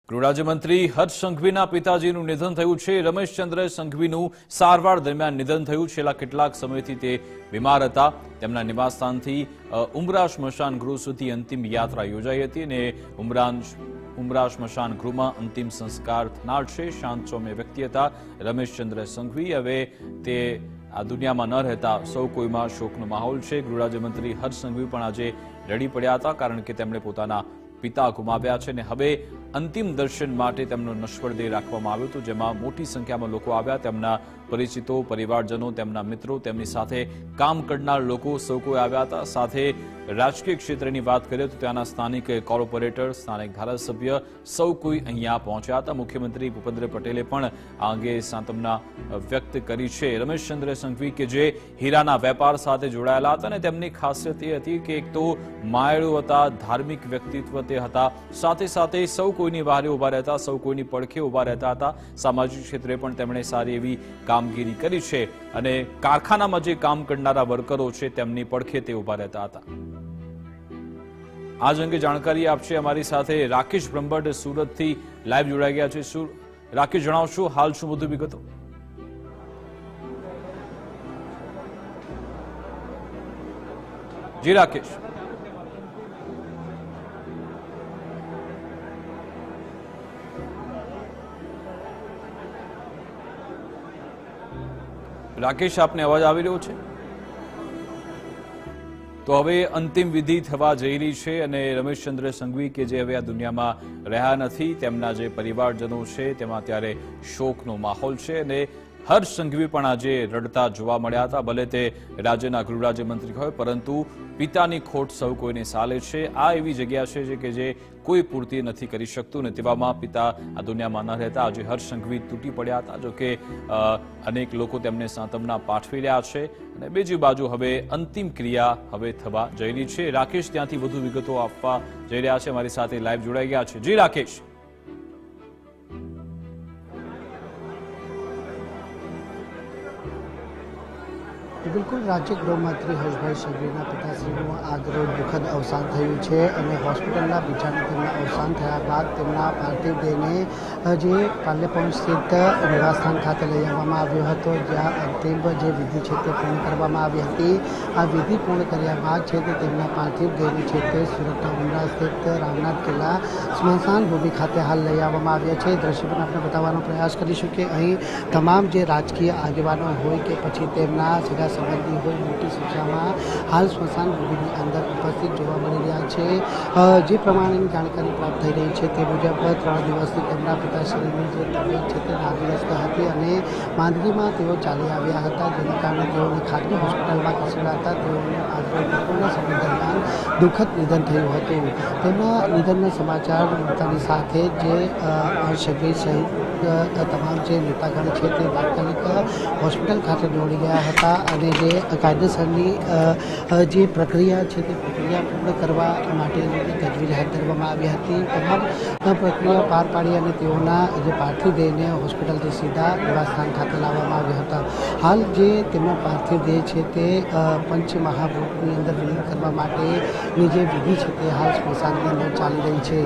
ગૃહરાજ્યમંત્રી હર્ષ સંઘવીના પિતાજીનું નિધન થયું છે। રમેશચંદ્ર સંઘવીનું સારવાર દરમિયાન નિધન થયું। છેલ્લા કેટલાક સમયથી તે બીમાર હતા। તેમના નિવાસસ્થાનથી ઉમરા સ્મશાન ગૃહ સુધી અંતિમ યાત્રા યોજાઈ હતી અને ઉમરા સ્મશાન ગૃહમાં અંતિમ સંસ્કાર થનાર છે। શાંત સૌમ્ય વ્યક્તિ હતા રમેશચંદ્ર સંઘવી। હવે તે આ દુનિયામાં ન રહેતા સૌ કોઈમાં શોકનો માહોલ છે। ગૃહરાજ્યમંત્રી હર્ષ સંઘવી પણ આજે રડી પડ્યા હતા, કારણ કે તેમણે પોતાના પિતા ગુમાવ્યા છે અને હવે અંતિમ દર્શન માટે તેમનો નશ્વર દેહ રાખવામાં આવ્યો હતો, જેમાં મોટી સંખ્યામાં લોકો આવ્યા। તેમના પરિચિતો, પરિવારજનો, તેમના મિત્રો, તેમની સાથે કામ કરનાર લોકો સૌ કોઈ આવ્યા હતા। સાથે રાજકીય ક્ષેત્રની વાત કરીએ તો ત્યાંના સ્થાનિક કોર્પોરેટર, સ્થાનિક ધારાસભ્ય સૌ કોઈ અહીંયા પહોંચ્યા હતા। મુખ્યમંત્રી ભૂપેન્દ્ર પટેલે પણ આ અંગે સાંત્વના વ્યક્ત કરી છે। રમેશચંદ્ર સંઘવી કે જે હીરાના વેપાર સાથે જોડાયેલા હતા અને તેમની ખાસિયત એ હતી કે એક તો માયાળુ હતા, ધાર્મિક વ્યક્તિત્વ તે હતા, સાથે સાથે સૌ કોઈની વહારે ઉભા રહેતા, સૌ કોઈની પડખે ઉભા રહેતા હતા। સામાજિક ક્ષેત્રે પણ તેમણે સારી એવી કામગીરી કરી છે અને કારખાનામાં જે કામ કરનારા વર્કરો છે તેમની પડખે તે ઉભા રહેતા હતા। આજ અંગે જાણકારી આપશે અમારી સાથે રાકેશ બ્રહ્મભટ્ટ સુરતથી લાઈવ જોડાઈ ગયા છે। રાકેશ, જણાવશો હાલ શું વધુ વિગતો? જી રાકેશ। રાકેશ, આપને અવાજ આવી રહ્યો છે? તો હવે અંતિમ વિધિ થવા જઈ રહી છે અને રમેશચંદ્ર સંઘવી કે જે હવે આ દુનિયામાં રહ્યા નથી, તેમના જે પરિવારજનો છે તેમાં ત્યારે શોકનો માહોલ છે અને હર્ષ સંઘવી પણ આજે રડતા જોવા મળ્યા હતા। ભલે તે રાજ્યના ગૃહરાજ્યમંત્રી હોય, પરંતુ પિતાની ખોટ સૌ કોઈને સાલે છે। આ એવી જગ્યા છે કે જે કોઈ પૂર્તિ નથી કરી શકતું ને તેવામાં પિતા આ દુનિયામાં ન રહેતા આજે હર્ષ સંઘવી તૂટી પડ્યા હતા। જોકે અનેક લોકો તેમને સાંત્વના પાઠવી રહ્યા છે અને બીજી બાજુ હવે અંતિમ ક્રિયા હવે થવા જઈ રહી છે। રાકેશ ત્યાંથી વધુ વિગતો આપવા જઈ રહ્યા છે, અમારી સાથે લાઈવ જોડાઈ ગયા છે। જી રાકેશ। बिल्कुल राज्य गृहमंत्री हर्षभाई संघवीना पिताश्रीનું આજરોજ દુઃખદ અવસાન થયું છે અને હોસ્પિટલના બીજાના તેમના અવસાન થયા બાદ તેમના પાર્થિવ દેહને જે પાલ્યપોંચ સ્થિત નિવાસસ્થાન ખાતે લઈ આવવામાં આવ્યો હતો, જ્યાં અંતિમ જે વિધિ છે તે પૂર્ણ કરવામાં આવી હતી। આ વિધિ પૂર્ણ કર્યા બાદ છે તે તેમના પાર્થિવ દેહને છે તે સુરતના ઉમરા સ્થિત રામનાથ કિલ્લા સ્મશાન ભૂમિ ખાતે હાલ લઈ આવવામાં આવ્યા છે। દ્રશ્ય પણ આપણે બતાવવાનો પ્રયાસ કરીશું કે અહીં તમામ જે રાજકીય આગેવાનો હોય કે પછી તેમના સગા સંબંધી હોય મોટી સંખ્યામાં હાલ સ્મશાન ભૂમિની અંદર ઉપસ્થિત જોવા મળી રહ્યા છે। જે પ્રમાણેની જાણકારી પ્રાપ્ત થઈ રહી છે તે મુજબ 3 દિવસથી તેમના પિતાશ્રીની જે તબિયત છે તે નાદુરસ્ત હતી અને માંદગીમાં તેઓ ચાલી આવ્યા હતા, જેના કારણે તેઓને ખાનગી હોસ્પિટલમાં ખસેડ્યા હતા। તેઓનું આજરોજ બપોરના સમય દરમિયાન દુઃખદ નિધન થયું હતું। તેમના નિધનના સમાચાર મળતાની સાથે જે સંઘવી સહિત તમામ જે નેતાગણ છે તે તાત્કાલિક હોસ્પિટલ ખાતે દોડી ગયા હતા અને જે કાયદેસરની જે પ્રક્રિયા છે તે પ્રક્રિયા પૂર્ણ કરવા માટેની તજવીજ હાથ ધરવામાં આવી હતી। તમામ પ્રક્રિયા પાર પાડી અને તેઓના જે પાર્થિવ દેહને હોસ્પિટલથી સીધા નિવાસસ્થાન ખાતે લાવવામાં આવ્યા હતા। હાલ જે તેમનો પાર્થિવ દેહ છે તે પંચમહાભૂતની અંદર વિલીન કરવા માટેની જે વિધિ છે તે હાલ સ્મશાનની અંદર ચાલી રહી છે।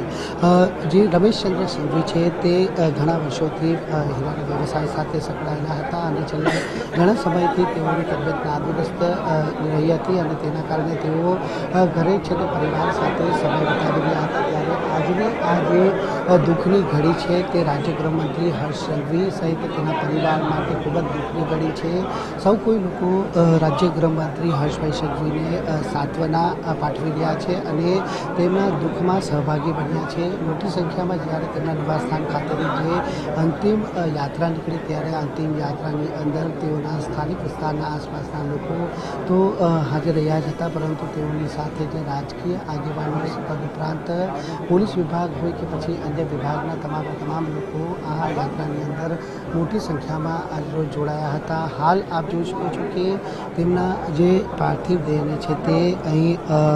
જે રમેશચંદ્ર સંઘવી છે તે ઘણા વર્ષોથી હીરાના વ્યવસાય સાથે સંકળાયેલા હતા અને છેલ્લા ઘણા સમયથી તેઓની તબિયત નાદુરસ્ત રહી હતી અને તેના કારણે તેઓ ઘરે છે તે પરિવાર સાથે સમય વિતાવી રહ્યા હતા। ત્યારે આજની આ જે દુઃખની ઘડી છે તે રાજ્ય ગૃહમંત્રી હર્ષ સંઘવી સહિત તેના પરિવાર માટે ખૂબ જ દુઃખની ઘડી છે। સૌ કોઈ લોકો રાજ્ય ગૃહમંત્રી હર્ષભાઈ સંઘવીને સાંત્વના પાઠવી રહ્યા છે અને તેમના દુઃખમાં સહભાગી બન્યા છે। મોટી સંખ્યામાં જ્યારે તેમના નિવાસસ્થાન ખાતેની જે અંતિમ યાત્રા નીકળી ત્યારે અંતિમ યાત્રાની અંદર તેઓના સ્થાનિક વિસ્તારના આસપાસના લોકો તો હાજર રહ્યા જ હતા, પરંતુ તેઓની સાથે જે રાજકીય આગેવાનો ઉપરાંત પોલીસ વિભાગ હોય કે પછી અન્ય વિભાગના તમામ લોકો આ યાત્રાની અંદર મોટી સંખ્યામાં આજરોજ જોડાયા હતા। હાલ આપ જોઈ શકો છો કે તેમના જે પાર્થિવ દેહને છે તે અહીં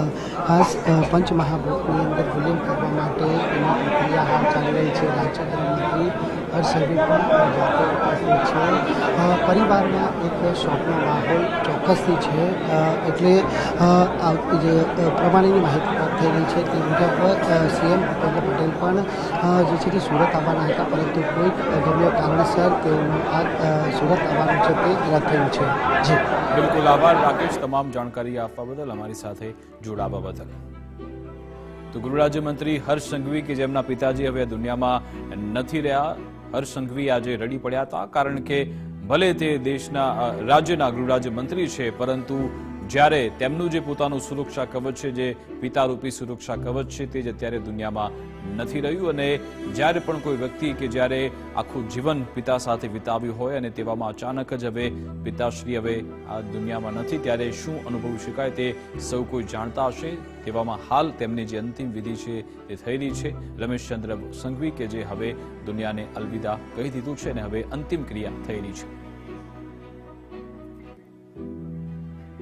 ખાસ પંચમહાભૂતની અંદર વિલીન કરવા માટે એની પ્રક્રિયા હાલ ચાલી રહી છે। રાજ્ય ગૃહમંત્રી હર્ષ સંઘવી પણ જાતે ઉપસ્થિત છે। પરિવારમાં એક શોકનો માહોલ બિલકુલ ચોક્કસથી છે એટલે જે પ્રમાણેની માહિતી પ્રાપ્ત થઈ રહી છે તે મુજબ સીએમ ભૂપેન્દ્ર પટેલ પણ જે છે તે સુરત આવવાના હતા, પરંતુ કોઈક અગમ્ય કારણસર તેઓનું આ સુરત આવવાનું છે તે રદ થયું છે. જી બિલકુલ, આભાર રાકેશ તમામ જાણકારી આપવા બદલ, અમારી સાથે જોડાવા બદલ. તો ગૃહ રાજ્યમંત્રી હર્ષ સંઘવી કે જેમના પિતાજી હવે દુનિયામાં નથી રહ્યા, હર્ષ સંઘવી આજે રડી પડ્યા હતા, કારણ કે ભલે તે દેશના રાજ્યના ગૃહ રાજ્યમંત્રી છે, પરંતુ જ્યારે તેમનું જે પોતાનું સુરક્ષા કવચ છે, જે પિતારૂપી સુરક્ષા કવચ છે, તે જ અત્યારે દુનિયામાં નથી રહ્યું. અને જ્યારે પણ કોઈ વ્યક્તિ કે જ્યારે આખું જીવન પિતા સાથે વિતાવ્યું હોય અને તેવામાં અચાનક જ હવે પિતાશ્રી હવે આ દુનિયામાં નથી, ત્યારે શું અનુભવી શકાય તે સૌ કોઈ જાણતા હશે. તેવામાં હાલ તેમની જે અંતિમ વિધિ છે તે થઈ રહી છે. રમેશચંદ્ર સંઘવી કે જે હવે દુનિયાને અલવિદા કહી દીધું છે અને હવે અંતિમ ક્રિયા થઈ રહી છે.